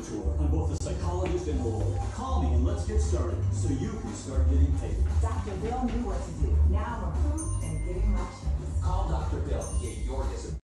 tour. I'm both a psychologist and a lawyer. Call me and let's get started so you can start getting paid. Dr. Bill knew what to do. Now I'm approved and getting my checks. Call Dr. Bill to get your disability.